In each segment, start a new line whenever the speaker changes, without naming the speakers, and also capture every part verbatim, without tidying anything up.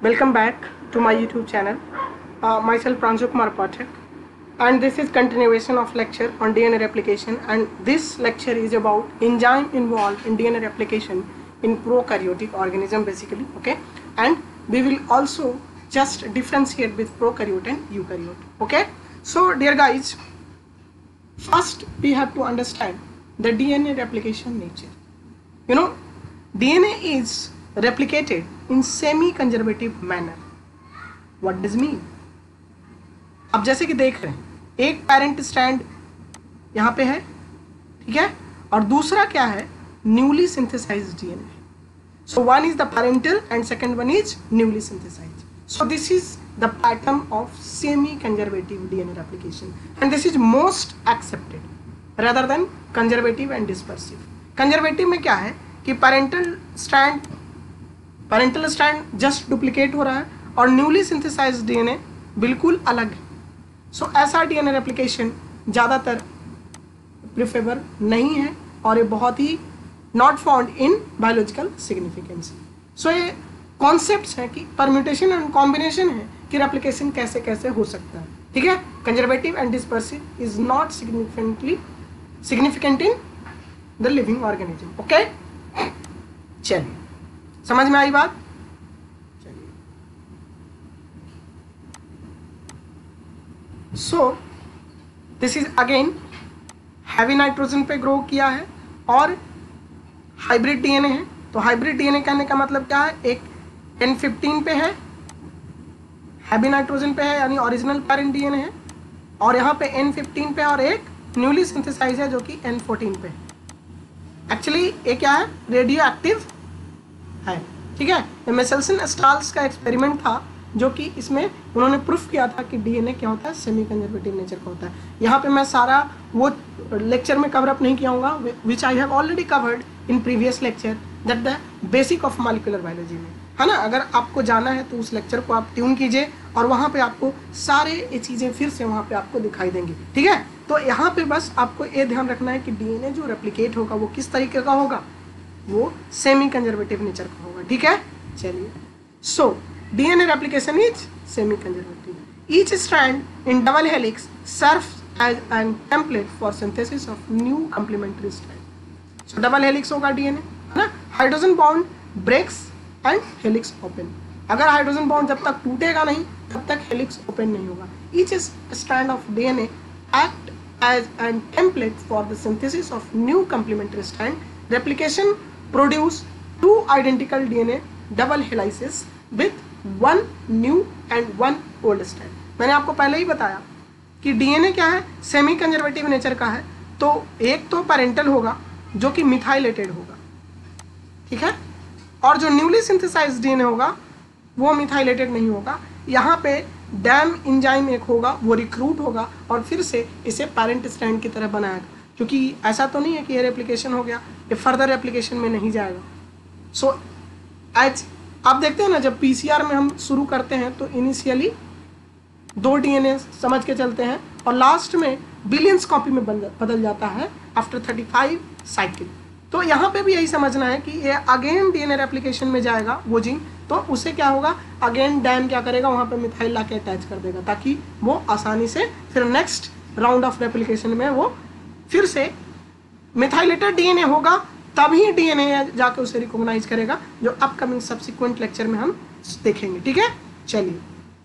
Welcome back to my YouTube channel. Uh, myself Pranju Kumar Pathak, and this is continuation of lecture on D N A replication, and this lecture is about enzyme involved in D N A replication in prokaryotic organism basically. Okay, and we will also just differentiate with prokaryote and eukaryote. Okay, so dear guys, first we have to understand the D N A replication nature. You know, D N A is replicated in semi-conservative manner. What does mean? अब जैसे कि देख रहे हैं, एक parent strand यहाँ पे है, ठीक है, और दूसरा क्या है, newly synthesised DNA. So one is the parental and second one is newly synthesised. So this is the pattern of semi conservative DNA replication, and this is most accepted rather than conservative and dispersive. Conservative में क्या है कि parental strand parental strand just duplicate हो रहा है और newly synthesised DNA बिल्कुल अलग है. सो so, ऐसा डीएनए रेप्लिकेशन ज़्यादातर प्रिफरेबल नहीं है और ये बहुत ही not found in biological significance. So ये कॉन्सेप्ट्स हैं कि परम्यूटेशन एंड कॉम्बिनेशन है कि रेप्लिकेशन कैसे कैसे हो सकता है. ठीक है, conservative and dispersive is not significantly significant in the living organism. Okay, चलिए समझ में आई बात. चलिए, so this is again heavy nitrogen पे ग्रो किया है और हाइब्रिड डीएनए है. तो हाइब्रिड डीएनए कहने का मतलब क्या है, एक एन फिफ्टीन पे है, हैवी नाइट्रोजन पे है यानी ओरिजिनल पेरेंट डीएनए है, और यहाँ पे एन फिफ्टीन पे और एक न्यूली सिंथेसाइज है जो कि एन फोर्टीन पे है. एक्चुअली ये क्या है, रेडियो एक्टिव है. ठीक है, ये मेसेल्सन स्टाल्स का एक्सपेरिमेंट था जो कि इसमें उन्होंने प्रूफ किया था कि डीएनए क्या होता है, सेमी कंजर्वेटिव नेचर का होता है. यहाँ पे मैं सारा वो लेक्चर में कवर अप नहीं किया हूँगा, which I have already covered in previous lecture, that the basic of molecular biology में, है ना. अगर आपको जाना है तो उस लेक्चर को आप ट्यून कीजिए और वहाँ पे आपको सारे ये चीज़ें फिर से वहाँ पे आपको दिखाई देंगी. ठीक है, तो यहाँ पे बस आपको ये ध्यान रखना है कि डीएनए जो रेप्लिकेट होगा वो किस तरीके का होगा, वो सेमी कंजर्वेटिव नेचर का होगा. ठीक है, चलिए. So DNA replication is semi conservative. Each strand in double helix serves as an template for synthesis of new complementary strand. So double helix होगा डीएनए, है ना. Hydrogen bond breaks and helix open. अगर hydrogen bond जब तक टूटेगा नहीं तब तक हेलिक्स ओपन नहीं होगा. Each strand of DNA act as an template for the synthesis of new complementary strand. Replication produce two identical D N A double helices with one new and one old strand. मैंने आपको पहले ही बताया कि DNA क्या है, semi conservative nature का है. तो एक तो पेरेंटल होगा जो कि मिथाइलेटेड होगा, ठीक है, और जो न्यूली सिंथेसाइज्ड डीएनए होगा वो मिथाइलेटेड नहीं होगा. यहाँ पे डैम इंजाइम एक होगा, वो रिक्रूट होगा और फिर से इसे पेरेंट स्ट्रैंड की तरह बनाएगा. क्योंकि ऐसा तो नहीं है कि ये रेप्लिकेशन हो गया, ये फर्दर रेप्लिकेशन में नहीं जाएगा. सो so, एज आप देखते हैं ना, जब पीसीआर में हम शुरू करते हैं तो इनिशियली दो डीएनए समझ के चलते हैं और लास्ट में बिलियंस कॉपी में बदल जाता है आफ्टर थर्टी फाइव साइकिल. तो यहाँ पे भी यही समझना है कि ये अगेन डीएनए रेप्लिकेशन में जाएगा वो जीन, तो उसे क्या होगा, अगेन डैम क्या करेगा, वहाँ पे मिथाइल ला के अटैच कर देगा ताकि वो आसानी से फिर नेक्स्ट राउंड ऑफ रेप्लिकेशन में वो फिर से मिथाइलेटेड डीएनए होगा, तभी डीएनए जाके उसे रिकॉग्नाइज करेगा, जो अपकमिंग सब्सिक्वेंट लेक्चर में हम देखेंगे. ठीक है, चलिए.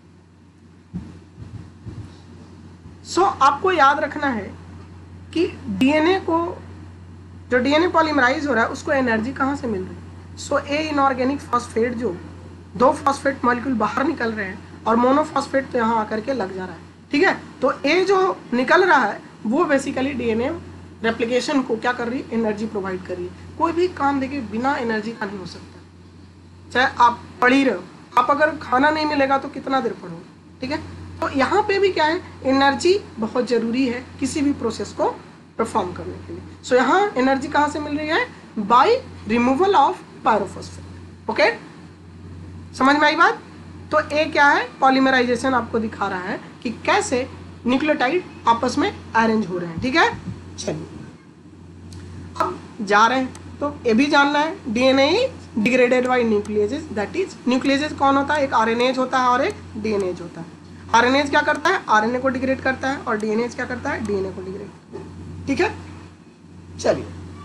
सो so, आपको याद रखना है कि डीएनए को, जो डीएनए पॉलीमराइज हो रहा है उसको एनर्जी कहाँ से मिल रही है. सो ए इनऑर्गेनिक फॉस्फेट, जो दो फॉस्फेट मॉलिक्यूल बाहर निकल रहे हैं और मोनोफॉस्फेट तो यहाँ आकर के लग जा रहा है. ठीक है, तो ए जो निकल रहा है वो बेसिकली डीएनए रेप्लिकेशन को क्या कर रही है, एनर्जी प्रोवाइड कर रही है. कोई भी काम देखिए बिना एनर्जी का नहीं हो सकता. चाहे आप पढ़ ही रहे हो, आप अगर खाना नहीं मिलेगा तो कितना देर पढ़ोगे. ठीक है, तो यहाँ पे भी क्या है, एनर्जी बहुत ज़रूरी है किसी भी प्रोसेस को परफॉर्म करने के लिए. सो so, यहाँ एनर्जी कहाँ से मिल रही है, by removal of pyrophosphate. Okay, समझ में आई बात. तो ए क्या है, पॉलीमराइजेशन आपको दिखा रहा है कि कैसे न्यूक्लियोटाइड आपस में अरेंज हो रहे हैं. ठीक है, चलिए अब जा रहे हैं. तो ये भी जानना है, DNA degraded by nucleases, that is nucleases कौन होता है, एक आरएनएज होता है और एक डीएनएज होता है। आरएनएज क्या करता है, आरएनए को डिग्रेड करता है, और डीएनएज क्या करता है, डीएनए को डिग्रेड करता है। ठीक है, चलिए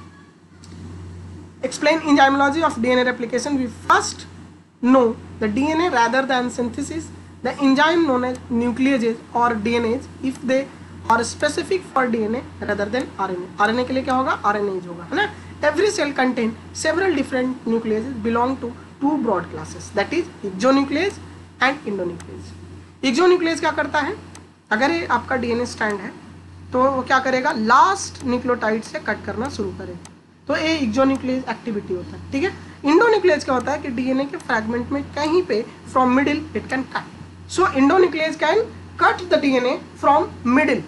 explain enzymology of D N A replication. We first know the D N A rather than synthesis, the enzyme known as nucleases or D N As if they are specific for D N A rather than R N A. R N A के लिए क्या होगा, R N As होगा, है ना। Every cell contain several different nucleases belong to two broad classes, that is exonuclease and endonuclease. exonuclease क्या करता है, अगर ये आपका D N A स्टैंड है तो वो क्या करेगा, लास्ट न्यूक्लियोटाइड से कट करना शुरू करेगा, तो ये एक्सोन्यूक्लियस एक्टिविटी होता है। ठीक है, इंडोन्यूक्लियस क्या होता है कि डीएनए के फ्रैगमेंट में कहीं पे from middle it can cut, so endonuclease can cut the DNA from middle,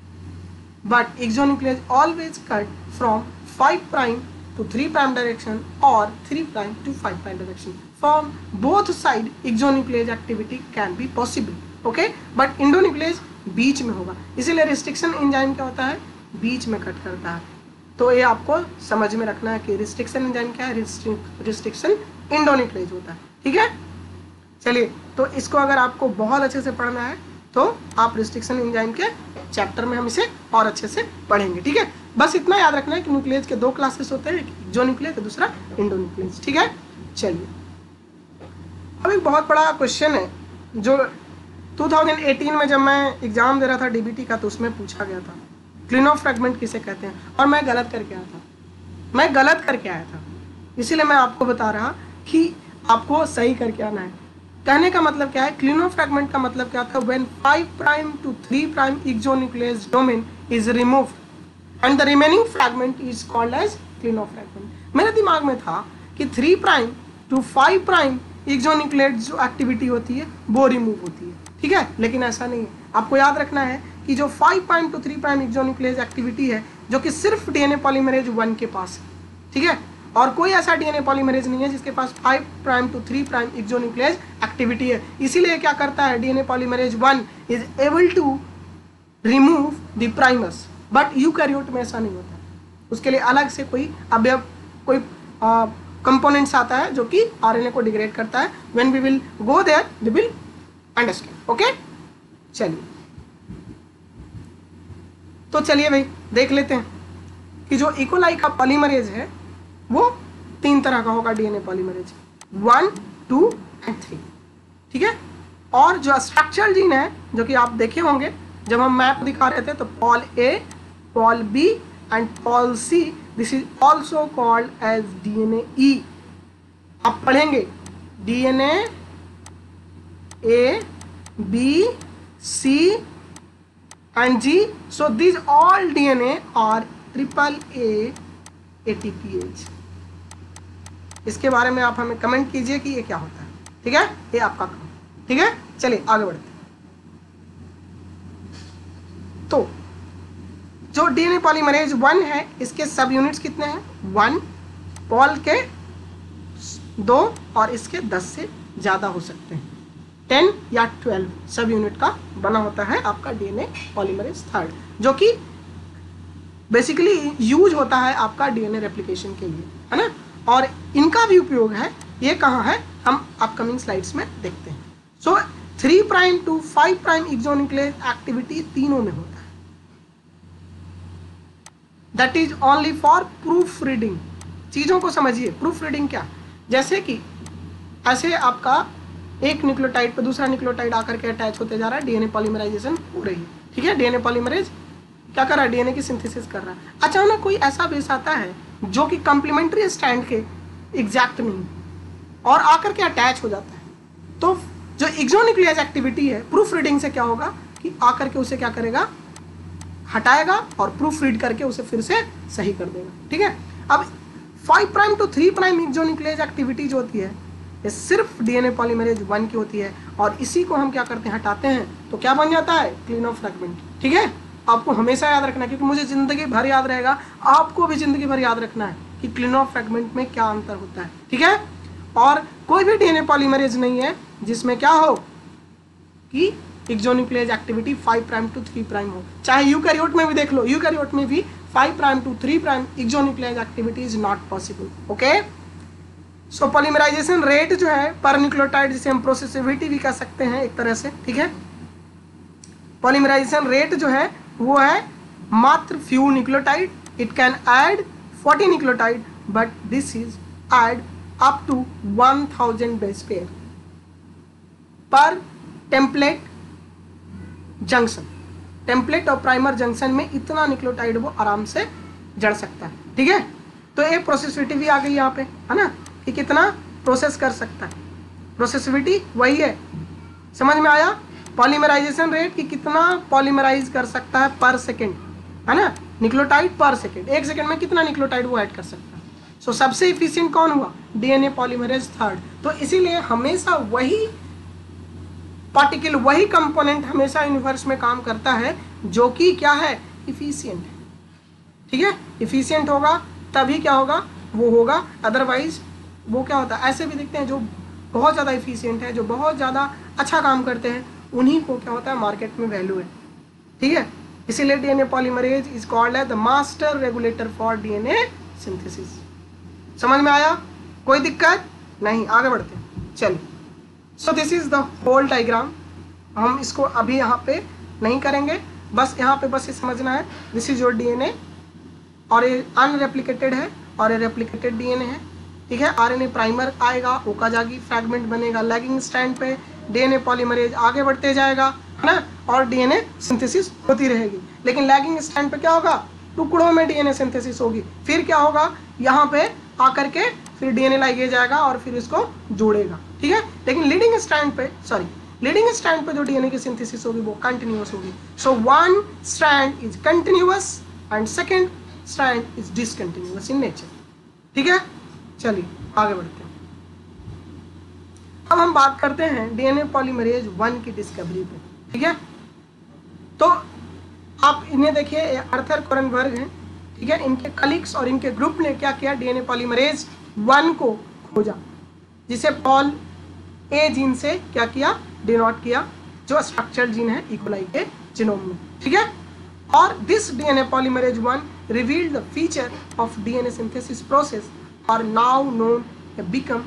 but exonuclease always cut from five prime to three prime direction और three prime to five prime direction. From both side exonuclease activity can be possible, okay, but endonuclease बीच में होगा, इसीलिए restriction enzyme क्या होता है, बीच में cut करता है। तो ये आपको समझ में रखना है कि रिस्ट्रिक्शन एंजाइम क्या है, रिस्ट्रिक्शन इंडोन्यूक्लियेज होता है। ठीक है, चलिए तो इसको अगर आपको बहुत अच्छे से पढ़ना है तो आप रिस्ट्रिक्शन एंजाइम के चैप्टर में हम इसे और अच्छे से पढ़ेंगे। ठीक है, बस इतना याद रखना है कि न्यूक्लियस के दो क्लासेस होते हैं, एक एक्सोन्यूक्लियस और दूसरा इंडोन्यूक्लियस। ठीक है, चलिए अब एक बहुत बड़ा क्वेश्चन है जो टू थाउजेंड एटीन में जब मैं एग्जाम दे रहा था डीबीटी का तो उसमें पूछा गया था, क्लिनॉफ फ्रैगमेंट किसे कहते हैं, और मैं गलत करके आया था, मैं गलत करके आया था, इसीलिए मैं आपको बता रहा कि आपको सही करके आना है। कहने का मतलब क्या है, क्लिनॉफ फ्रैगमेंट का मतलब क्या था, when five prime to three prime exonuclease domain is removed and the remaining fragment is called as Klenow fragment. मेरे दिमाग में था कि three prime to five prime exonuclease जो एक्टिविटी होती है वो रिमूव होती है। ठीक है, लेकिन ऐसा नहीं है, आपको याद रखना है कि जो five prime to three prime exonuclease activity है जो कि सिर्फ डीएनए पॉलीमरेज वन के पास है, ठीक है, और कोई ऐसा डीएनए पॉलीमरेज नहीं है जिसके पास five prime to three prime exonuclease activity है। इसीलिए क्या करता है, DNA polymerase one is able to remove the primers, but eukaryote में ऐसा नहीं होता, उसके लिए अलग से कोई अवयव कोई कंपोनेंट्स आता है जो कि आरएनए को डिग्रेड करता है। When we will go there we will understand, okay. चलिए तो चलिए भाई देख लेते हैं कि जो इकोलाई का पॉलीमरेज है वो तीन तरह का होगा, DNA polymerase one two and three. ठीक है, और जो स्ट्रक्चरल जीन है जो कि आप देखे होंगे जब हम मैप दिखा रहे थे, तो pol A, pol B and pol C, this is also called as DNA E. आप पढ़ेंगे DNA A, B, C and G, so these all D N A are triple A A T P Age। इसके बारे में आप हमें comment कीजिए कि ये क्या होता है। ठीक है, ये आपका काम। ठीक है, चलिए आगे बढ़ते हैं। तो जो डीएनए पॉलीमरेज वन है इसके सब यूनिट्स कितने हैं, वन, पॉल के दो और इसके दस से ज़्यादा हो सकते हैं, टेन या ट्वेल्व सब यूनिट का बना होता है आपका डीएनए पॉलीमरेज थर्ड, जो कि बेसिकली यूज होता है आपका डीएनए रेप्लिकेशन के लिए, है ना। और इनका भी उपयोग है, ये कहाँ है हम अपकमिंग स्लाइड्स में देखते हैं। So three prime to five prime exonuclease activity तीनों में होता है, that is only for proofreading. चीज़ों को समझिए, प्रूफ रीडिंग क्या, जैसे कि ऐसे आपका एक न्यूक्लियोटाइड पर दूसरा न्यूक्लियोटाइड आकर के अटैच होते जा रहा है, डीएनए पॉलीमराइजेशन हो रही है। ठीक है, डीएनए पॉलीमरेज क्या कर रहा है, डीएनए की सिंथेसिस कर रहा है। अचानक कोई ऐसा बेस आता है जो कि कॉम्प्लीमेंट्री स्टैंड के एग्जैक्ट नहीं और आकर के अटैच हो जाता है, तो जो एक्सोन्यूक्लियस एक्टिविटी है प्रूफ रीडिंग से क्या होगा कि आकर के उसे क्या करेगा, हटाएगा और प्रूफ रीड करके उसे फिर से सही कर देगा। ठीक है, अब five prime to three prime exonuclease activity जो होती है ये सिर्फ डीएनए पॉलीमरेज वन की होती है, और इसी को हम क्या करते हैं, हटाते हैं, तो क्या बन जाता है, क्लिनॉफ फ्रैगमेंट। ठीक है, आपको हमेशा याद रखना है, क्योंकि मुझे जिंदगी भर याद रहेगा, आपको भी जिंदगी भर याद रखना है कि क्लिनॉफ फ्रैगमेंट में क्या अंतर होता है। ठीक है, और कोई भी डीएनए पॉलीमरेज नहीं है जिसमें क्या हो कि exonuclease activity five prime to three prime हो, चाहे यूकैरियोट में भी देख लो, यूकैरियोट में भी five prime to three prime exonuclease activity is not possible. Okay, so polymerization rate जो है पर न्यूक्लियोटाइड, जिसे हम प्रोसेसिविटी भी कह सकते हैं एक तरह से, ठीक है। पॉलीमराइजेशन रेट जो है वो है मात्र few nucleotide, it can add forty nucleotide but this is add up to one thousand base pair पर टेम्पलेट जंक्शन। टेम्पलेट और प्राइमर जंक्शन में इतना न्यूक्लियोटाइड वो आराम से जड़ सकता है, ठीक है। तो एक प्रोसेसिविटी भी आ गई यहाँ पे, है ना, कि कितना प्रोसेस कर सकता है। प्रोसेसिविटी वही है, समझ में आया। पॉलीमराइजेशन रेट कि कितना पॉलीमराइज कर सकता है पर सेकेंड, है ना, न्यूक्लियोटाइड पर सेकेंड, एक सेकेंड में कितना न्यूक्लियोटाइड वो ऐड कर सकता है। सो so, सबसे इफिशिएंट कौन हुआ, डीएनए पॉलीमरेज थर्ड। तो इसीलिए हमेशा वही पार्टिकल, वही कंपोनेंट हमेशा यूनिवर्स में काम करता है जो कि क्या है, इफिशिएंट है, ठीक है। इफिशिएंट होगा तभी क्या होगा, वो होगा, अदरवाइज वो क्या होता है, ऐसे भी देखते हैं जो बहुत ज़्यादा इफिशिएंट है, जो बहुत ज़्यादा अच्छा काम करते हैं, उन्हीं को क्या होता है मार्केट में वैल्यू है, ठीक है। इसीलिए DNA polymerase is called as the master regulator for DNA synthesis. समझ में आया, कोई दिक्कत नहीं, आगे बढ़ते हैं, चलिए। So this is the whole diagram. हम इसको अभी यहाँ पे नहीं करेंगे, बस यहाँ पे बस ये समझना है, दिस इज योर डीएनए और ये अनरेप्लिकेटेड है और ये रेप्लिकेटेड डीएनए है, ठीक है। आरएनए प्राइमर आएगा, ओकाजाकी फ्रैगमेंट बनेगा लैगिंग स्ट्रैंड पे, डीएनए पॉलीमरेज आगे बढ़ते जाएगा, है ना, और डीएनए सिंथेसिस होती रहेगी। लेकिन लैगिंग स्ट्रैंड पे क्या होगा, टुकड़ों में डीएनए सिंथेसिस होगी, फिर क्या होगा, यहाँ पे आकर के फिर डीएनए लाइगेज आएगा और फिर इसको जोड़ेगा, ठीक है। लेकिन लीडिंग स्ट्रैंड पे, सॉरी लीडिंग स्ट्रैंड पे जो डीएनए की सिंथेसिस होगी वो कंटिन्यूअस होगी। So one strand is continuous and second strand is discontinuous in nature, ठीक है। चलिए आगे बढ़ते हैं। अब हम बात करते हैं डीएनए पॉलीमरेज वन की डिस्कवरी पे, ठीक है। तो आप इन्हें देखिए, आर्थर कोरनबर्ग हैं, ठीक है। इनके कलीग्स और इनके ग्रुप ने क्या किया, डीएनए पॉलीमरेज वन को खोजा, जिसे पॉल ए जीन से क्या किया, डिनोट किया, जो स्ट्रक्चरल जीन है इकोलाई के जीनोम में, ठीक है। और this DNA polymerase one revealed the feature of DNA synthesis process are now known become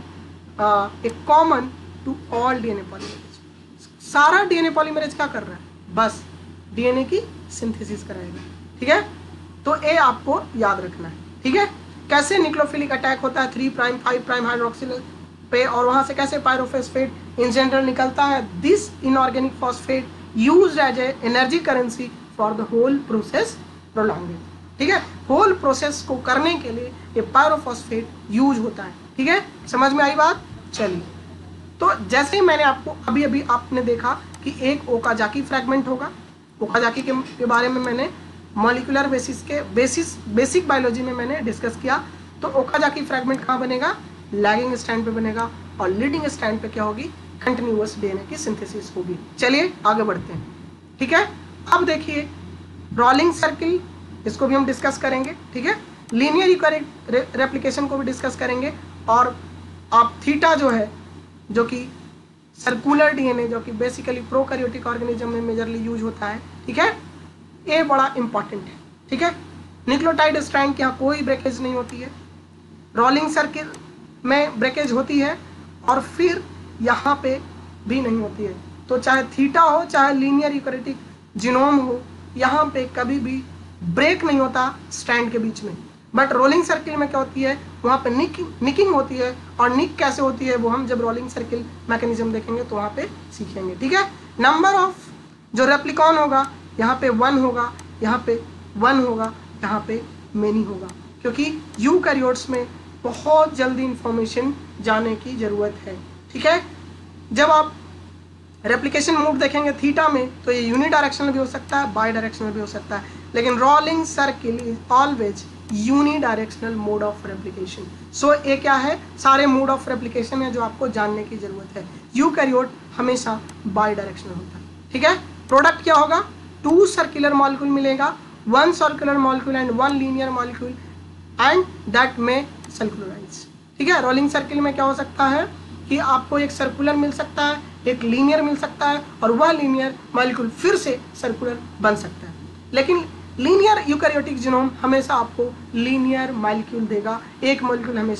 a common to all DNA polymerase. सारा डीएनए पॉलीमरेज क्या कर रहा है, बस डीएनए की सिंथेसिस कराएगा, ठीक है। तो ए आपको याद रखना है, ठीक है। कैसे न्यूक्लियोफिलिक अटैक होता है three prime five prime hydroxyl पे, और वहां से कैसे पायरोफॉस्फेट इन जनरल निकलता है। This inorganic phosphate used as a energy currency for the whole process prolonged, ठीक है। होल प्रोसेस को करने के लिए ये पायरोफॉस्फेट यूज होता है, ठीक है। समझ में आई बात, चलिए। तो जैसे ही मैंने आपको अभी अभी आपने देखा कि एक ओकाजाकी फ्रैगमेंट होगा, ओकाजाकी के, के बारे में मैंने मॉलिक्यूलर बेसिस के बेसिस बेसिक बायोलॉजी में मैंने डिस्कस किया। तो ओकाजाकी फ्रैगमेंट कहाँ बनेगा, लैगिंग स्ट्रैंड पे बनेगा, और लीडिंग स्ट्रैंड पे क्या होगी, कंटिन्यूअस डीएनए की सिंथेसिस होगी। चलिए आगे बढ़ते हैं, ठीक है। अब देखिए रोलिंग सर्किल, इसको भी हम डिस्कस करेंगे, ठीक है। लीनियर यूकैरियोटिक रेप्लिकेशन को भी डिस्कस करेंगे, और आप थीटा जो है, जो कि सर्कुलर डीएनए, जो कि बेसिकली प्रोकैरियोटिक ऑर्गेनिज्म में मेजरली यूज होता है, ठीक है, ये बड़ा इंपॉर्टेंट है, ठीक है। न्यूक्लियोटाइड स्ट्रैंड के यहाँ कोई ब्रेकेज नहीं होती है, रोलिंग सर्किल में ब्रेकेज होती है, और फिर यहाँ पे भी नहीं होती है। तो चाहे थीटा हो चाहे लीनियर यूकैरियोटिक जीनोम हो, यहाँ पे कभी भी ब्रेक नहीं होता स्ट्रैंड के बीच में। बट रोलिंग सर्किल में क्या होती है, वहाँ पे निकिंग निकिंग होती है, और निक कैसे होती है वो हम जब रोलिंग सर्किल मैकेनिज्म देखेंगे तो वहाँ पे सीखेंगे, ठीक है। नंबर ऑफ जो रेप्लिकॉन होगा, यहाँ पे वन होगा, यहाँ पे वन होगा, यहाँ पे मेनी होगा, क्योंकि यूकैरियोट्स में बहुत जल्दी इंफॉर्मेशन जाने की ज़रूरत है, ठीक है। जब आप रेप्लिकेशन मोड देखेंगे थीटा में, तो ये यूनि डायरेक्शनल भी हो सकता है, बाई डायरेक्शनल भी हो सकता है, लेकिन rolling circle is always unidirectional mode of replication. So ये क्या है, सारे मोड ऑफ रेप्लिकेशन है जो आपको जानने की जरूरत है। यूकैरियोट हमेशा बाई डायरेक्शनल होता है, ठीक है। प्रोडक्ट क्या होगा, टू सर्कुलर मॉलिक्यूल मिलेगा, one circular molecule and one linear molecule, and that में सर्कुलराइज, ठीक है। रोलिंग सर्किल में क्या हो सकता है कि आपको एक सर्कुलर मिल सकता है, एक लीनियर मिल सकता है, और वह लीनियर मॉलिक्यूल फिर से सर्कुलर बन सकता है। लेकिन लीनियर यूकैरियोटिक जीनोम हमेशा आपको लीनियर मॉलिक्यूल देगा, एक मॉलिक्यूल हमेशा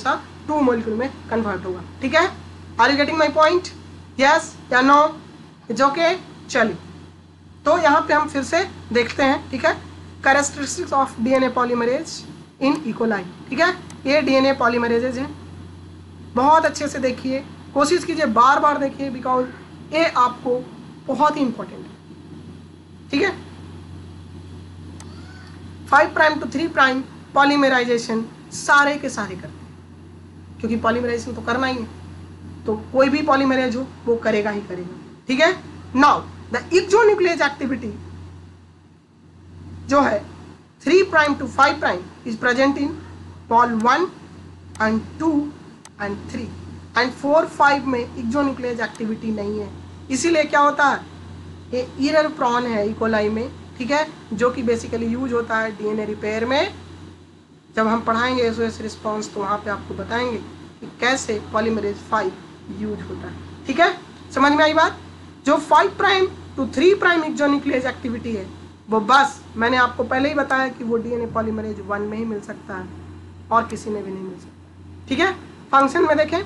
टू मॉलिक्यूल में कन्वर्ट होगा। ठीक है, are you getting my point? Yes या नो? It's okay. चलिए, तो यहाँ पे हम फिर से देखते हैं। ठीक है, characteristics of DNA polymerase in E coli. ठीक है, ये डीएनए पॉलीमरेजेज हैं, बहुत अच्छे से देखिए, कोशिश कीजिए बार बार देखिए, बिकॉज ये आपको बहुत ही इंपॉर्टेंट है। ठीक है, five prime to three prime polymerization सारे के सारे करते हैं, क्योंकि पॉलीमराइजेशन तो करना ही है, तो कोई भी पॉलीमरेज हो वो करेगा ही करेगा। ठीक है, नाउ द एक्सोन्यूक्लियेज एक्टिविटी जो है three prime to five prime is present in pol one and two and three and four five में एक्सोन्यूक्लियेज एक्टिविटी नहीं है। इसीलिए क्या होता है, ये एरर प्रॉन है इकोलाई में। ठीक है, जो कि बेसिकली यूज होता है डीएनए रिपेयर में। जब हम पढ़ाएंगे एसओएस रिस्पांस तो वहाँ पे आपको बताएंगे कि कैसे पॉलीमरेज फाइव यूज होता है। ठीक है, समझ में आई बात? जो five prime to three prime exonuclease activity है वो बस मैंने आपको पहले ही बताया कि वो डीएनए पॉलीमरेज वन में ही मिल सकता है और किसी में भी नहीं मिल सकता। ठीक है, फंक्शन में देखें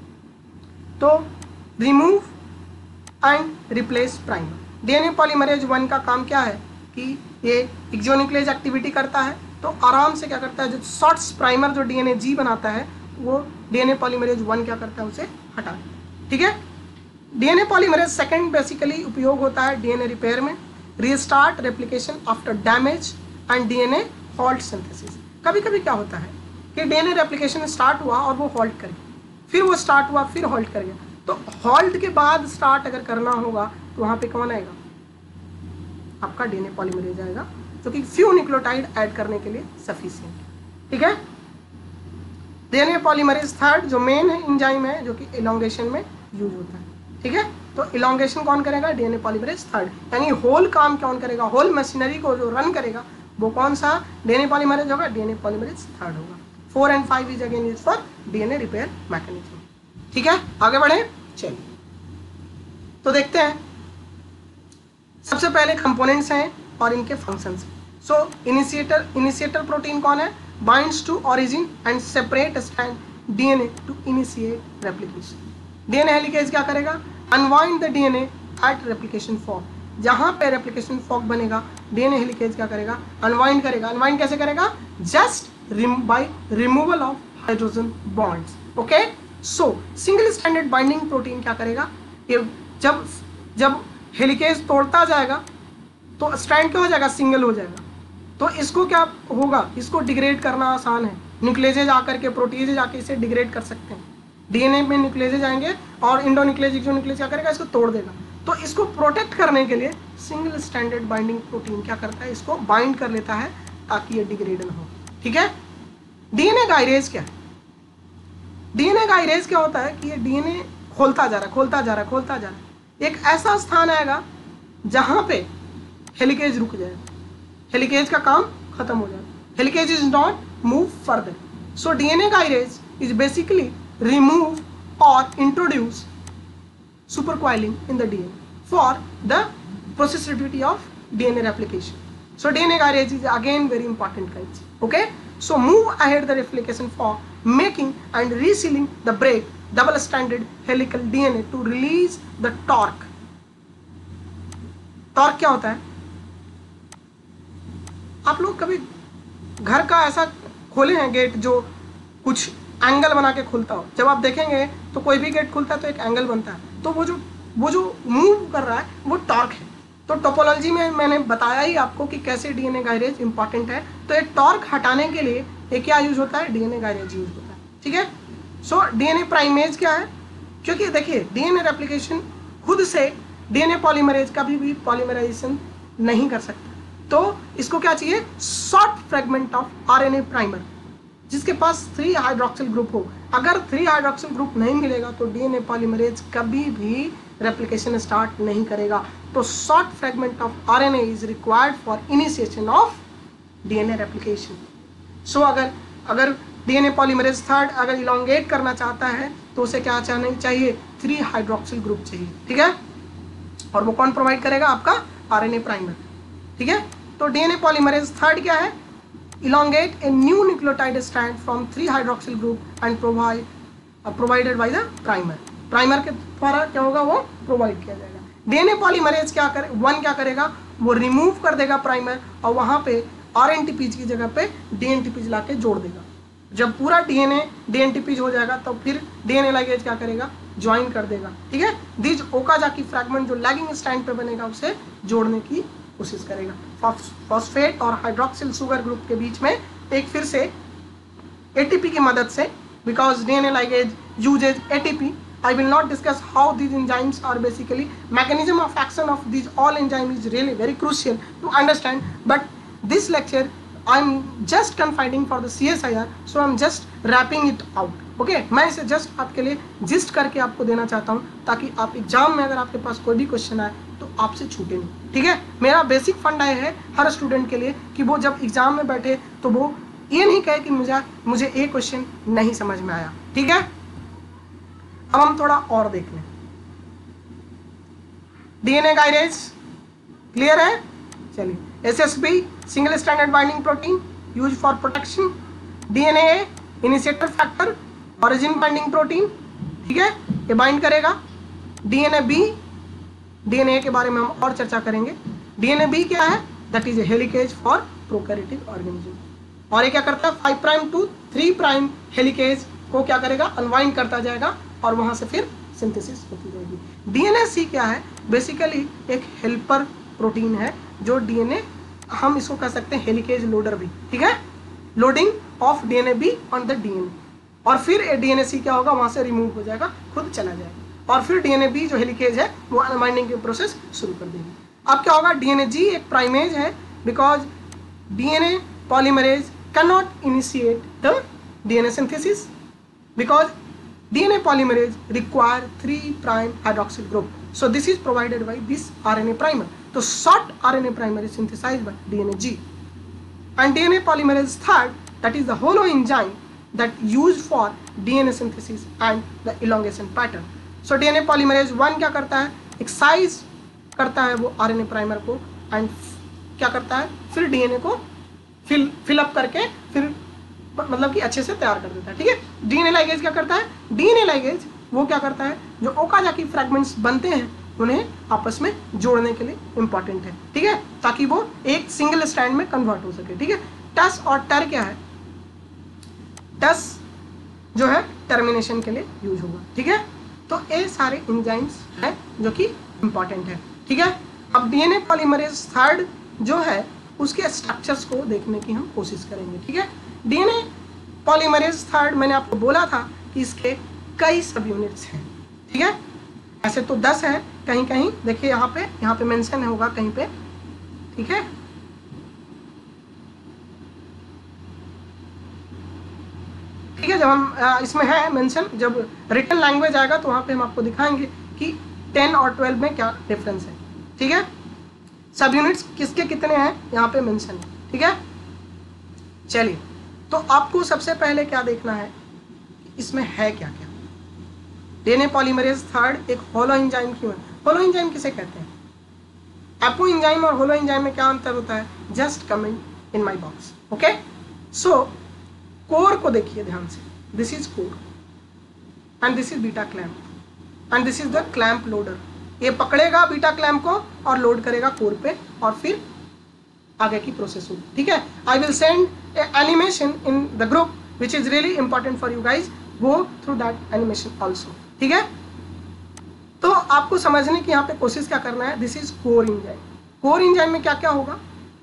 तो remove and replace primer. DNA polymerase one का काम क्या है कि ये एक्सोन्यूक्लियेज एक्टिविटी करता है, तो आराम से क्या करता है, जो शॉर्ट्स प्राइमर जो डीएनए जी बनाता है वो डीएनए पॉलीमरेज वन क्या करता है, उसे हटा देता है। ठीक है, डीएनए पॉलीमरेज सेकंड बेसिकली उपयोग होता है डीएनए रिपेयर में, restart replication after damage and DNA halt synthesis. कभी कभी क्या होता है कि डीएनए रेप्लिकेशन स्टार्ट हुआ और वो हॉल्ट कर गया, फिर वो स्टार्ट हुआ फिर हॉल्ट कर गया, तो हॉल्ट के बाद स्टार्ट अगर करना होगा तो वहाँ पे कौन आएगा, आपका डीएनए पॉलीमरेज आएगा, जो कि फ्यू न्यूक्लियोटाइड ऐड करने के लिए सफिशिएंट। ठीक है, डीएनए पॉलीमरेज थर्ड जो मेन है एंजाइम है, जो कि इलॉन्गेशन में यूज होता है। ठीक है, तो इलॉन्गेशन कौन करेगा, डीएनए पॉलीमरेज थर्ड, यानी होल काम कौन करेगा, होल मशीनरी को जो रन करेगा वो कौन सा डीएनए पॉलीमरेज होगा, डीएनए पॉलीमरेज थर्ड होगा। Four and five is again use for DNA repair mechanism. ठीक है, आगे बढ़े। चलिए, तो देखते हैं सबसे पहले कंपोनेंट्स हैं और इनके functions. So initiator initiator protein कौन है, binds to origin and separate strand DNA to initiate replication. DNA helicase क्या करेगा, unwind the DNA at replication fork. जहां पे रेप्लिकेशन फॉर्क बनेगा डीएनए हेलिकेज क्या करेगा, अनवाइंड करेगा। अनवाइंड कैसे करेगा, just by removal of hydrogen bonds. Okay, so single stranded binding protein क्या करेगा, ये जब जब हेलिकेज तोड़ता जाएगा तो स्ट्रैंड क्या हो जाएगा, सिंगल हो जाएगा। तो इसको क्या होगा, इसको डिग्रेड करना आसान है, न्यूक्लियेजेज आकर के प्रोटीजेज आके इसे डिग्रेड कर सकते हैं। डीएनए में न्यूक्लियेजेज आएंगे और इंडोन्यूक्लियेज एक्सोन्यूक्लियेज क्या करेगा, इसको तोड़ देगा। तो इसको प्रोटेक्ट करने के लिए सिंगल स्ट्रैंडेड बाइंडिंग प्रोटीन क्या करता है, इसको बाइंड कर लेता है ताकि ये डिग्रेड ना हो। ठीक है, डीएनए का इरेज क्या है, डीएनए का इरेज क्या होता है कि ये डीएनए खोलता जा रहा है खोलता जा रहा है खोलता जा रहा है, एक ऐसा स्थान आएगा जहां पे हेलिकेज रुक जाएगा, हेलिकेज का काम खत्म हो जाएगा, helicase is not move further. So DNA का इरेज is basically remove or introduce supercoiling in the D N A for the processability of D N A replication. So D N A garage is again very important guys. Okay, so move ahead the replication for making and resealing the break double stranded helical D N A to release the torque. torque क्या होता है, आप लोग कभी घर का ऐसा खोले हैं गेट जो कुछ एंगल बना के खुलता हो, जब आप देखेंगे तो कोई भी गेट खुलता है तो एक एंगल बनता है, तो वो जो वो जो मूव कर रहा है वो टॉर्क है। तो टोपोलॉजी में मैंने बताया ही आपको कि कैसे डीएनए गायरेज इंपॉर्टेंट है। तो एक टॉर्क हटाने के लिए एक क्या यूज होता है, डीएनए गायरेज यूज होता है। ठीक है, सो डीएनए प्राइमेज क्या है, क्योंकि देखिए डीएनए रेप्लिकेशन खुद से डीएनए पॉलीमरेज कभी भी पॉलीमराइजेशन नहीं कर सकता, तो इसको क्या चाहिए, short fragment of RNA primer जिसके पास थ्री हाइड्रोक्सिल ग्रुप हो। अगर थ्री हाइड्रोक्सिल ग्रुप नहीं मिलेगा तो डीएनए पॉलीमरेज कभी भी रेप्लिकेशन स्टार्ट नहीं करेगा। तो short fragment of RNA is required for initiation of DNA replication. So अगर अगर डीएनए पॉलीमरेज थर्ड अगर इलोंगेट करना चाहता है तो उसे क्या चाहिए, थ्री हाइड्रोक्सिल ग्रुप चाहिए। ठीक है, और वो कौन प्रोवाइड करेगा, आपका आरएनए प्राइमर। ठीक है, तो डीएनए पॉलीमरेज थर्ड क्या है, elongate a new nucleotide strand from three hydroxyl group and provide uh, provided by the primer. Primer के द्वारा क्या होगा, वो प्रोवाइड किया जाएगा. डीएनए पॉलीमरेज क्या करे, वन क्या करेगा, वो रिमूव कर देगा प्राइमर और वहां पे आरएनटीपीज की जगह पे डीएनटीपीज लाके जोड़ देगा. जब पूरा डीएनए डीएनटीपीज हो जाएगा तो फिर डीएनए लाइगेज क्या करेगा, ज्वाइन कर देगा. ठीक है, दिस ओकाजाकी फ्रैगमेंट जो लैगिंग स्ट्रैंड पे बनेगा उसे जोड़ने की कोशिश करेगा. फॉस्फेट और हाइड्रोक्सिल शुगर ग्रुप के बीच में एक फिर से एटीपी की मदद से, because DNA ligase uses ATP. I will not discuss how these enzymes are basically mechanism of action of these all enzyme is really very crucial to understand, but this lecture I'm just confining for the C S I R, so I'm just wrapping it out. Okay, मैं इसे just आपके लिए gist करके आपको देना चाहता हूँ ताकि आप एग्जाम में अगर आपके पास कोई भी क्वेश्चन आए तो आपसे छूटे नहीं. ठीक है, मेरा बेसिक फंडा है हर स्टूडेंट के लिए कि वो जब एग्जाम में बैठे तो वो ये नहीं कहे कि मुझे मुझे एक क्वेश्चन नहीं समझ में आया. ठीक है, अब हम थोड़ा और देख लें. डीएनए गाइडेज क्लियर है. चलिए, SSB single standard binding protein use for protection. DNA initiator factor origin binding protein. ठीक है, ये बाइंड करेगा. डीएनए बी, डीएनए के बारे में हम और चर्चा करेंगे. डीएनए बी क्या है, that is a helicase for prokaryotic organism. और ये क्या करता है, five prime to three prime helicase को क्या करेगा, अनवाइंड करता जाएगा और वहां से फिर सिंथेसिस होती जाएगी. डीएनए सी क्या है, बेसिकली एक हेल्पर प्रोटीन है जो डीएनए, हम इसको कह सकते हैं हेलिकेज लोडर भी. ठीक है, loading of DNA B on the DNA. और फिर डीएनए सी क्या होगा, वहां से रिमूव हो जाएगा, खुद चला जाएगा और फिर डीएनए बी जो हेलिकेज है वो अनवाइंडिंग की प्रोसेस शुरू कर देगी. अब क्या होगा, डीएनए जी एक प्राइमेज है because DNA polymerase can not initiate the DNA synthesis because D N A polymerase require three prime hydroxyl group. So this is provided by this R N A primer. So short R N A primer is synthesized by D N A G. And D N A polymerase third, that is the holo enzyme that used for D N A synthesis and the elongation pattern. So D N A polymerase one क्या करता है, excise करता है वो R N A primer को and क्या करता है, फिर D N A को फिल फिल अप करके फिर मतलब कि अच्छे से तैयार कर देता है. ठीक है, डीएनए लाइगेज क्या करता है, डीएनए लाइगेज वो क्या करता है, जो ओकाजाकी फ्रैगमेंट्स बनते हैं उन्हें आपस में जोड़ने के लिए इंपॉर्टेंट है. ठीक है, ताकि वो एक सिंगल स्ट्रैंड में कन्वर्ट हो सके. ठीक है, टस और टर क्या है, टस जो है टर्मिनेशन के लिए यूज होगा. ठीक है, तो ये सारे एंजाइम्स हैं जो कि इंपॉर्टेंट है. ठीक है, अब डीएनए पॉलीमरेज थर्ड जो है उसके स्ट्रक्चर्स को देखने की हम कोशिश करेंगे. ठीक है, डीएनए पॉलीमरेज थर्ड मैंने आपको बोला था कि इसके कई सब यूनिट्स हैं. ठीक है, ऐसे तो दस है, कहीं कहीं देखिए यहाँ पे यहाँ पे मेंशन होगा कहीं पे. ठीक है, ठीक है, जब हम इसमें है मेंशन, जब रिटन लैंग्वेज आएगा तो वहाँ पे हम आपको दिखाएंगे कि टेन और ट्वेल्व में क्या डिफरेंस है. ठीक है, सब यूनिट्स किसके कितने हैं यहाँ पे मेंशन है. ठीक है, चलिए, तो आपको सबसे पहले क्या देखना है, इसमें है क्या क्या. डीएनए पॉलीमरेज थर्ड एक होलो एंजाइम क्यों है, होलो एंजाइम किसे कहते हैं, एपो एंजाइम और होलो एंजाइम में क्या अंतर होता है, just comment in my box. Okay, so core को देखिए ध्यान से, this is core and this is beta clamp and this is the clamp loader. ये पकड़ेगा बीटा क्लैंप को और लोड करेगा कोर पे और फिर आगे की प्रोसेस होगी. ठीक है, I will send animation in the group which is really important for you guys, go through that animation also. ठीक है, तो आपको समझने की यहाँ पे कोशिश क्या करना है, this is core enzyme. Core enzyme में क्या क्या होगा,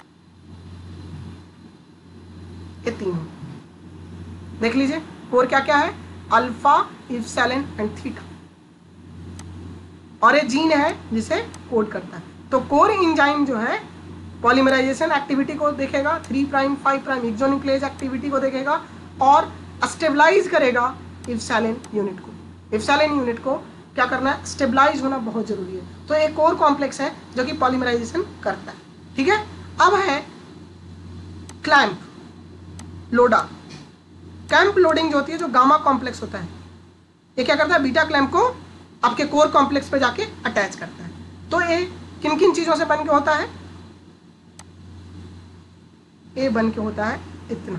ये तीन देख लीजिए. कोर क्या क्या है, अल्फा, इप्सिलॉन एंड थीटा, और ये जीन है जिसे कोड करता है. तो कोर एंजाइम जो है पॉलीमराइजेशन एक्टिविटी को देखेगा, three prime five prime exonuclease activity को देखेगा और स्टेबलाइज करेगा इप्सिलॉन यूनिट को. इप्सिलॉन यूनिट को क्या करना है, स्टेबलाइज होना बहुत जरूरी है. तो एक कोर कॉम्प्लेक्स है जो कि पॉलीमराइजेशन करता है. ठीक है, अब है क्लैंप लोडा. क्लैंप लोडिंग जो होती है, जो गामा कॉम्प्लेक्स होता है, ये क्या करता है, बीटा क्लैंप को आपके कोर कॉम्प्लेक्स पे जाके अटैच करता है. तो ये किन किन चीजों से बन के होता है, ये बन के होता है इतना,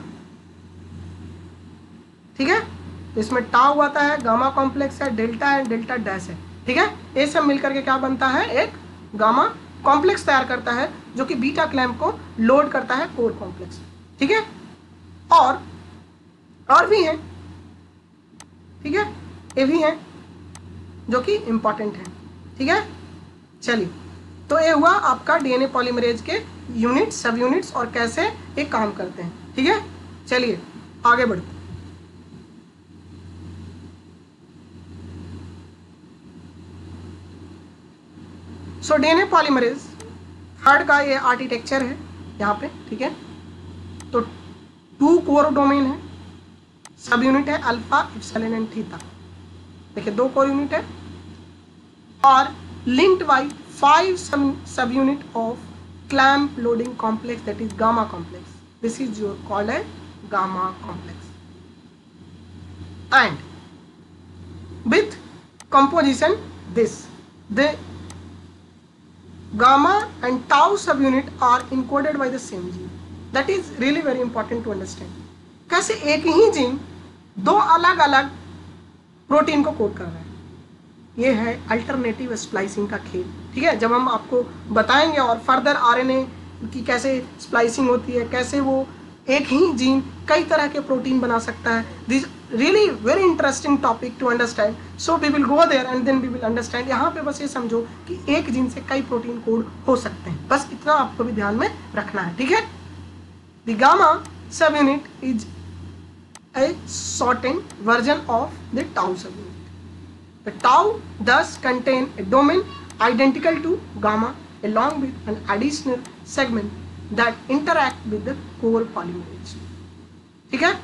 ठीक है। तो इसमें टाउ आता है, गामा कॉम्प्लेक्स है, डेल्टा है, डेल्टा डैश है, ठीक है। ये सब मिलकर के क्या बनता है, एक गामा कॉम्प्लेक्स तैयार करता है जो कि बीटा क्लैंप को लोड करता है कोर कॉम्प्लेक्स, ठीक है। और और भी है, ठीक है, ये भी है जो कि इंपॉर्टेंट है, ठीक है। चलिए, तो ये हुआ आपका डीएनए पॉलीमरेज के यूनिट, सब यूनिट्स और कैसे ये काम करते हैं, ठीक है। चलिए आगे बढ़ते हैं। सो डीएनए पॉलीमरेज थर्ड का ये आर्किटेक्चर है यहाँ पे, ठीक है। तो टू कोर डोमेन है, सब यूनिट है अल्फा, इप्सिलॉन एंड थीटा, देखिए दो कोर यूनिट है, और linked by five sub sub unit of clamp loading complex, that is gamma complex. This is your called a gamma complex. And with composition this, the gamma and tau subunit are encoded by the same gene. That is really very important to understand. कैसे एक ही gene दो अलग अलग protein को code कर रहा है, ये है अल्टरनेटिव स्प्लाइसिंग का खेल, ठीक है। जब हम आपको बताएंगे और फर्दर आरएनए की कैसे स्प्लाइसिंग होती है, कैसे वो एक ही जीन कई तरह के प्रोटीन बना सकता है, this really very interesting topic to understand, so we will go there and then we will understand. यहाँ पे बस ये समझो कि एक जीन से कई प्रोटीन कोड हो सकते हैं, बस इतना आपको भी ध्यान में रखना है, ठीक है। The gamma sub unit is a shortened version of the tau subunit. The tau thus contain a domain identical to gamma along with an additional segment that interact with the core polymerase, ठीक है।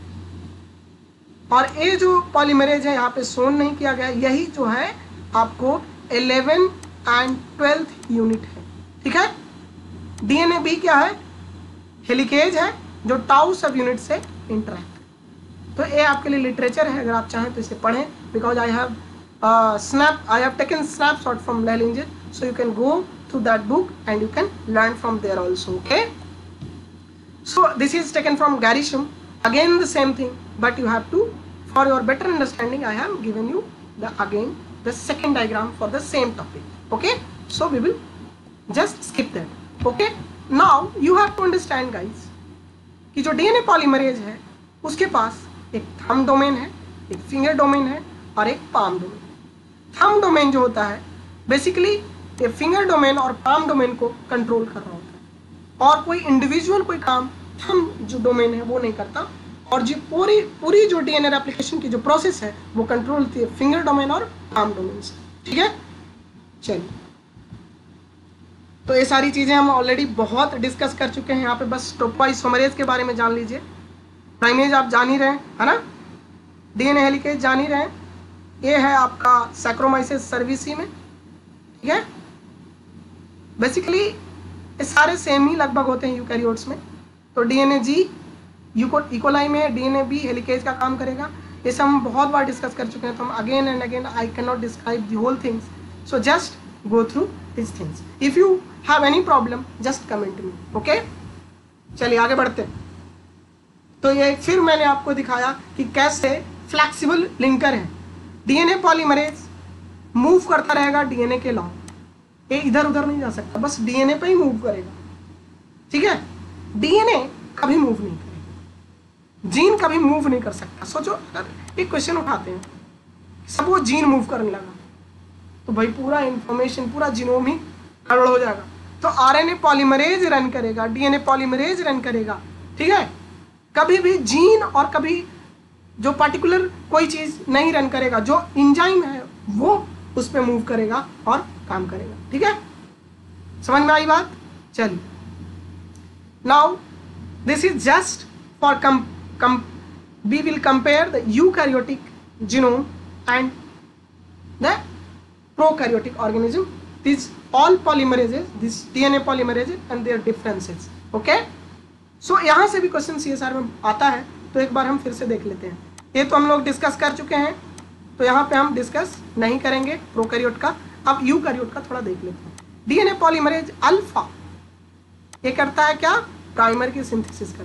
और ये जो polymerase है यहाँ पे shown नहीं किया गया, यही जो है आपको इलेवन एंड ट्वेल्थ यूनिट है, ठीक है। डीएनए भी क्या है, हेलिकेज है जो टाउ सब यूनिट से इंटरैक्ट। तो ये आपके लिए लिटरेचर है, अगर आप चाहें तो इसे पढ़ें, because I have snap I have taken snapshot from Lehninger, so you can go through that book and you can learn from there also, okay. So this is taken from Grisham, again the same thing, but you have to, for your better understanding I have given you the again the second diagram for the same topic, okay. So we will just skip that, okay. Now you have to understand guys कि जो DNA polymerase है उसके पास एक thumb domain है, एक finger domain है और एक पाम डोमेन। थंब डोमेन जो होता है बेसिकली ये फिंगर डोमेन और पाम डोमेन को कंट्रोल कर रहा होता है, और कोई इंडिविजुअल कोई काम थंब जो डोमेन है वो नहीं करता, और जो पूरी पूरी जो डीएनए रेप्लिकेशन की जो प्रोसेस है वो कंट्रोल होती है फिंगर डोमेन और पाम डोमेन से, ठीक है। चलिए, तो ये सारी चीज़ें हम ऑलरेडी बहुत डिस्कस कर चुके हैं, यहाँ पे बस टोपोइसोमरेज के बारे में जान लीजिए। प्राइमेज आप जान ही रहे हैं, है ना, डीएनए हेलिकेज जान ही रहे हैं, ये है आपका सैक्रोमाइसिस सर्विसी में, ठीक है। बेसिकली ये सारे सेम ही लगभग होते हैं यूकैरियोट्स में। तो डीएनए जी यूको इकोलाई में डीएनए बी हेलिकेज का काम करेगा, ये सब हम बहुत बार डिस्कस कर चुके हैं, तो हम again and again I can not describe the whole things, so just go through this things. If you have any problem just comment me, okay. चलिए आगे बढ़ते हैं। तो ये फिर मैंने आपको दिखाया कि कैसे फ्लेक्सिबल लिंकर है, डीएनए पॉलीमरेज मूव करता रहेगा डीएनए के लॉन्ग, ये इधर उधर नहीं जा सकता, बस डीएनए पे ही मूव करेगा, ठीक है। डीएनए कभी मूव नहीं करेगा, जीन कभी मूव नहीं कर सकता। सोचो अगर एक क्वेश्चन उठाते हैं, सब वो जीन मूव करने लगा तो भाई पूरा इंफॉर्मेशन, पूरा जीनोम ही गड़बड़ हो जाएगा। तो आरएनए पॉलीमरेज रन करेगा, डीएनए पॉलीमरेज रन करेगा, ठीक है। कभी भी जीन और कभी जो पर्टिकुलर कोई चीज़ नहीं रन करेगा, जो इंजाइम है वो उस पर मूव करेगा और काम करेगा, ठीक है। समझ में आई बात? चलिए, now this is just for come come we will compare the eukaryotic genome and the prokaryotic organism, this all polymerases, this DNA polymerases and their differences, okay. So यहाँ से भी क्वेश्चन सीएसआर में आता है, तो एक बार हम फिर से देख लेते हैं। ये तो हम लोग डिस्कस कर चुके हैं, तो यहाँ पे हम डिस्कस नहीं करेंगे प्रोकैरियोट का, अब यूकैरियोट का थोड़ा देख लेते हैं। डीएनए पॉलीमरेज अल्फा ये करता है क्या, प्राइमर की सिंथेसिस करता है,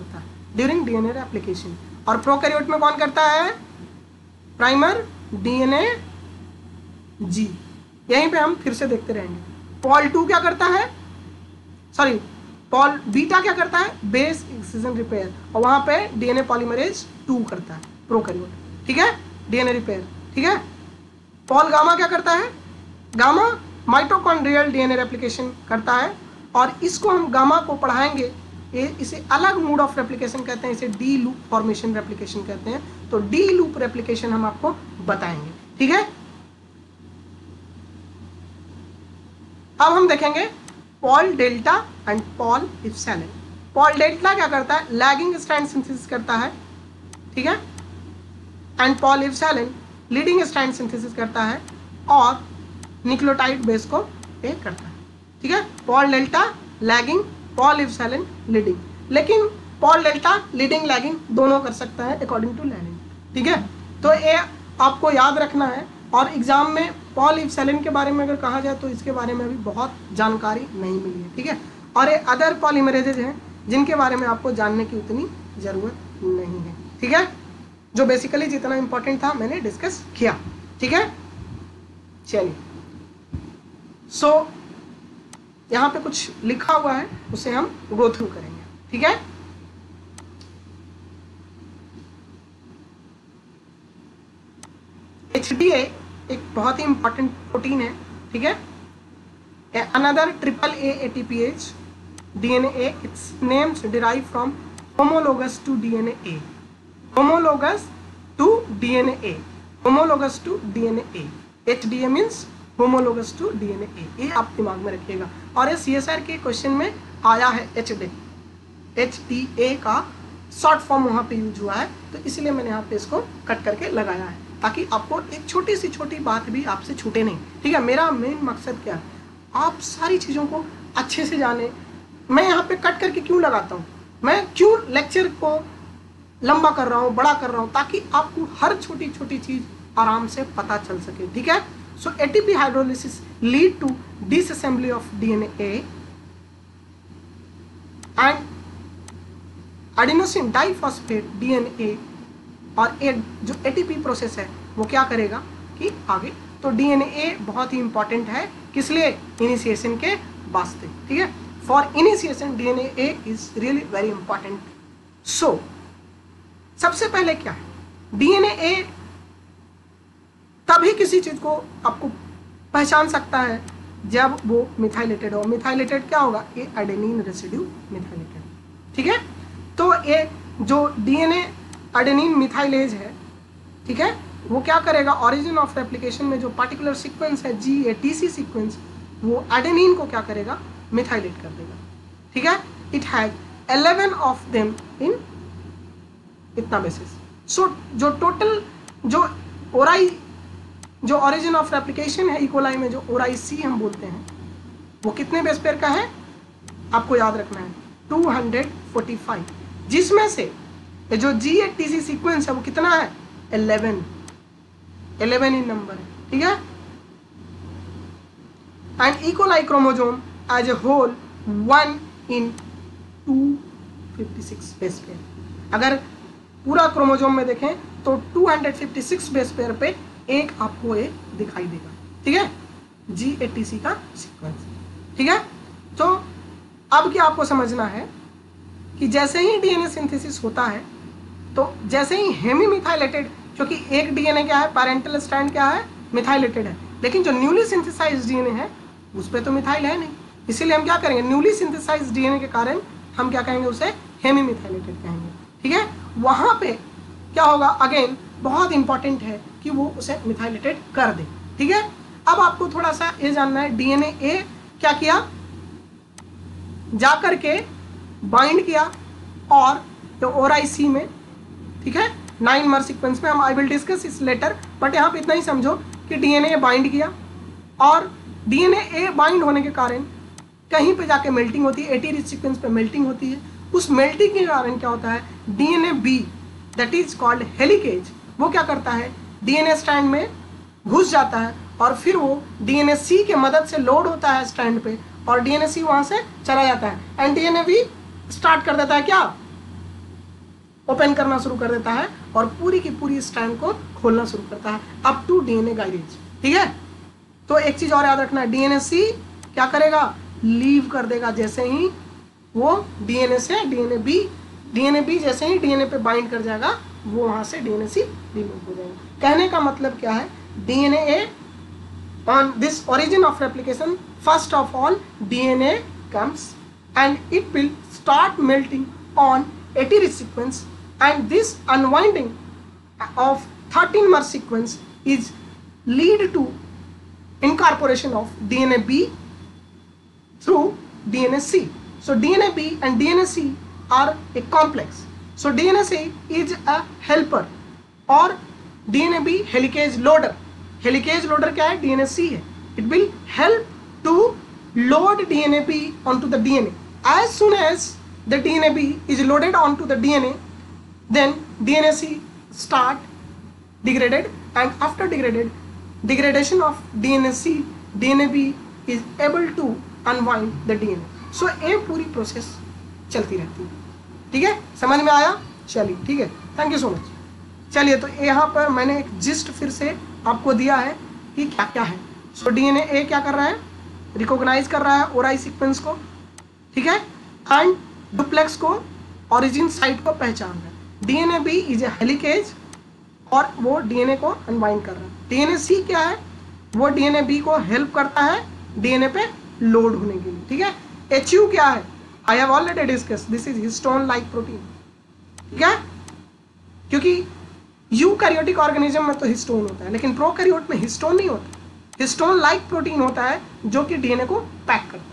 ड्यूरिंग डीएनए रेप्लिकेशन। और प्रोकैरियोट में कौन करता है? Primer DNA G. यहीं पे हम फिर से देखते रहेंगे। पॉल टू क्या करता है, सॉरी पॉल बीटा क्या करता है? बेस एक्सिजन रिपेयर, और वहां पे डीएनए पॉलीमरेज टू करता है प्रोकैरियोट, ठीक है, डीएनए रिपेयर, ठीक है। पॉल गामा क्या करता है? गामा माइटोकॉन्ड्रियल डीएनए रेप्लिकेशन करता है, और इसको हम गामा को पढ़ाएंगे, ये इसे अलग मोड ऑफ रेप्लिकेशन कहते हैं, इसे डी लूप फॉर्मेशन रेप्लिकेशन कहते हैं। तो डी लूप रेप्लिकेशन हम आपको बताएंगे, ठीक है। अब हम देखेंगे pol delta and pol epsilon. Pol delta क्या करता है? लैगिंग स्ट्रैंड सिंथेसिस करता है, ठीक है, and pol epsilon leading strand synthesis करता है और न्यूक्लियोटाइड बेस को पे करता है, ठीक है। Pol delta lagging, pol epsilon leading, लेकिन पॉल डेल्टा लीडिंग लैगिंग दोनों कर सकता है अकॉर्डिंग टू लैनिन, ठीक है। तो ये आपको याद रखना है, और एग्जाम में पॉल इप्सिलॉन के बारे में अगर कहा जाए तो इसके बारे में अभी बहुत जानकारी नहीं मिली है, ठीक है। और ये अदर पॉलीमरेजेज हैं जिनके बारे में आपको जानने की उतनी ज़रूरत नहीं है, ठीक है। जो बेसिकली जितना इंपॉर्टेंट था मैंने डिस्कस किया, ठीक है। चलिए, सो so, यहाँ पे कुछ लिखा हुआ है उसे हम गो थ्रू करेंगे, ठीक है। एच डी ए एक बहुत ही इंपॉर्टेंट प्रोटीन है, ठीक है। Another triple A ATPase DNA, its names derive from homologous to DNA, homologous to DNA, homologous to DNA. HDA means homologous to DNA, ये आप दिमाग में रखिएगा। और ये सीएसआर के क्वेश्चन में आया है, H D H D A का शॉर्ट फॉर्म वहाँ पे यूज हुआ है, तो इसलिए मैंने यहाँ पे इसको कट करके लगाया है, ताकि आपको एक छोटी सी छोटी बात भी आपसे छूटे नहीं, ठीक है। मेरा मेन मकसद क्या है? आप सारी चीज़ों को अच्छे से जाने। मैं यहाँ पे कट करके क्यों लगाता हूँ? मैं क्यों लेक्चर को लंबा कर रहा हूँ, बड़ा कर रहा हूँ, ताकि आपको हर छोटी छोटी चीज़ आराम से पता चल सके, ठीक है। So ATP hydrolysis lead to disassembly of DNA and adenosine diphosphate DNA, और एक जो एटीपी प्रोसेस है वो क्या करेगा कि आगे, तो डीएनए बहुत ही इंपॉर्टेंट है, किस लिए? इनिशिएशन के वास्ते, ठीक है। For initiation DNA is really very important. So सबसे पहले क्या है? डीएनए तभी किसी चीज को आपको पहचान सकता है जब वो मिथाइलेटेड हो। मिथाइलेटेड क्या होगा? ये एडेनिन रेसिड्यू मिथाइलेटेड, ठीक है। तो ये जो डीएनए एडेनिन मिथाइलेज है, ठीक है, वो क्या करेगा? ओरिजिन ऑफ रेप्लिकेशन में जो पार्टिकुलर सीक्वेंस है G A T C sequence, वो एडेनिन को क्या करेगा? मिथाइलेट कर देगा, ठीक है। It has eleven of them in इतना बेसिस। सो जो टोटल जो ओराई जो ओरिजिन ऑफ रेप्लिकेशन है इकोलाई में, जो ओराई सी हम बोलते हैं, वो कितने बेस पेयर का है? आपको याद रखना है टू हंड्रेड फोर्टी फाइव, जिसमें से जो जी ए टी सी सीक्वेंस है वो कितना है? इलेवन, इलेवन इन नंबर है, ठीक है। And E coli chromosome as a whole one in two fifty six base pair. अगर पूरा क्रोमोजोम में देखें तो two hundred fifty six base pair पे एक आपको ये दिखाई देगा, ठीक है, जी ए टी सी का सीक्वेंस, ठीक है। तो अब क्या आपको समझना है कि जैसे ही डीएनए सिंथेसिस होता है, तो जैसे ही हेमी मिथाइलेटेड, क्योंकि एक डीएनए क्या है? पैरेंटल स्ट्रैंड क्या है? मिथाइलेटेड है, लेकिन जो न्यूली सिंथेसाइज्ड डीएनए है उस पर तो मिथाइल है नहीं, इसीलिए हम क्या करेंगे? न्यूली सिंथेसाइज्ड डीएनए के कारण हम क्या कहेंगे? उसे हेमी मिथाइलेटेड कहेंगे, ठीक है। वहां पे क्या होगा? अगेन बहुत इंपॉर्टेंट है कि वो उसे मिथाइलेटेड कर दे, ठीक है। अब आपको थोड़ा सा ये जानना है, डीएनए ए क्या किया? जाकर के बाइंड किया और तो ओराई सी में, ठीक है, नाइन मर सीक्वेंस में, हम I will discuss this later, but यहाँ पे इतना ही समझो कि डीएनए बाइंड किया, और डीएनए ए बाइंड होने के कारण कहीं पे जाके मेल्टिंग होती है, एटी रिच सीक्वेंस पे मेल्टिंग होती है। उस मेल्टिंग के कारण क्या होता है? DNA B that is called helicase, वो क्या करता है? डीएनए स्ट्रैंड में घुस जाता है, और फिर वो डीएनए सी के मदद से लोड होता है स्ट्रैंड पे, और डीएनए सी वहाँ से चला जाता है, एंड डीएनए बी स्टार्ट कर देता है क्या? ओपन करना शुरू कर देता है और पूरी की पूरी स्ट्रैंड को खोलना शुरू करता है अप टू डीएनए गाइडेज। ठीक है, तो एक चीज और याद रखना है, डीएनए सी क्या करेगा, लीव कर देगा जैसे ही वो डीएनए से डीएनए बी, डीएनए बी जैसे ही डीएनए पे बाइंड कर जाएगा वो वहां से डीएनए सी रिमूव हो जाएगा। कहने का मतलब क्या है, DNA A on this origin of replication first of all DNA comes and it will start melting on eighty sequence, and this unwinding of thirteen mer sequence is lead to incorporation of D N A B through D N A C. So D N A B and D N A C are a complex. So D N A C is a helper और D N A B helicase loader. Helicase loader क्या है, D N A C है. It will help to load D N A B onto the D N A. As soon as the D N A B is loaded onto the D N A, then D N A C start degraded, and after degraded degradation of D N A C, D N A B is able to unwind the D N A. So ये पूरी process चलती रहती है। ठीक है, समझ में आया? चलिए ठीक है, थैंक यू सो मच। चलिए तो यहाँ पर मैंने एक जिस्ट फिर से आपको दिया है कि क्या क्या है। सो डी एन ए क्या कर रहा है, रिकॉग्नाइज कर रहा है ओराई सीक्वेंस को, ठीक है, एंड डुप्लेक्स को, ओरिजिन साइट को पहचान रहा है। DNA B is a helicase और वो डीएनए को अनबाइंड कर रहा है। डीएनए सी क्या है, वो डीएनए बी को हेल्प करता है डीएनए पे लोड होने के लिए। ठीक है, एच यू क्या है, I have already discuss, this is histone like protein. ठीक है, क्योंकि यूकैरियोटिक ऑर्गेनिज्म में तो हिस्टोन होता है, लेकिन प्रोकैरियोट में हिस्टोन नहीं होता। हिस्टोन लाइक प्रोटीन होता है जो कि डीएनए को पैक करता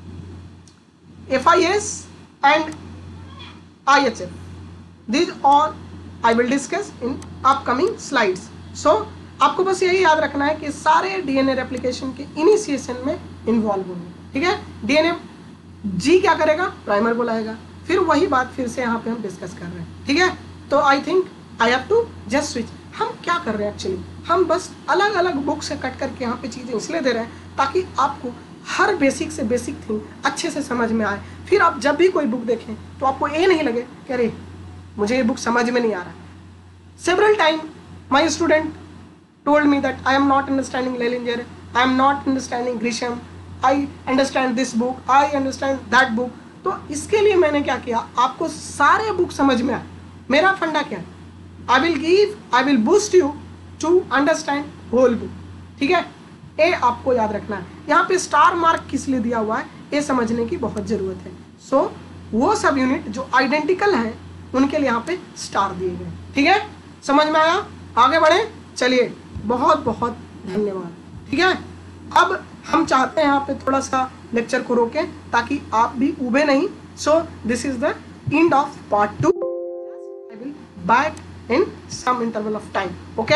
है। F I S and I H F, this all I will discuss in upcoming slides. So आपको बस यही याद रखना है कि सारे डीएनए रेप्लिकेशन के इनिशिएशन में इन्वॉल्व होंगे। ठीक है, डीएनए जी क्या करेगा, प्राइमर बुलाएगा, फिर वही बात फिर से यहाँ पे हम डिस्कस कर रहे हैं। ठीक है, तो I think I have to just switch. हम क्या कर रहे हैं एक्चुअली, हम बस अलग अलग बुक से कट करके यहाँ पे चीज़ें इसलिए दे रहे हैं ताकि आपको हर बेसिक से बेसिक थिंग अच्छे से समझ में आए। फिर आप जब भी कोई बुक देखें तो आपको ये नहीं लगे कि अरे मुझे ये बुक समझ में नहीं आ रहा। Several time my student told me that I am not understanding Lehninger, I am not understanding Grisham, I understand this book, I understand that book. तो इसके लिए मैंने क्या किया, आपको सारे बुक समझ में आए। मेरा फंडा क्या है, I will give, I will boost you to understand whole book. ठीक है, ये आपको याद रखना है। यहाँ पे स्टार मार्क किस लिए दिया हुआ है, ये समझने की बहुत ज़रूरत है। सो so, वो सब यूनिट जो आइडेंटिकल हैं उनके लिए यहाँ पे स्टार दिए गए। ठीक है, समझ में आया? आगे बढ़े, चलिए, बहुत बहुत धन्यवाद। ठीक है, अब हम चाहते हैं यहाँ पे थोड़ा सा लेक्चर को रोकें ताकि आप भी उबे नहीं। So this is the end of part two. I will back in some interval of time. Okay,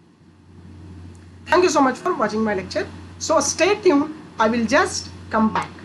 thank you so much for watching my lecture. So stay tuned, I will just come back.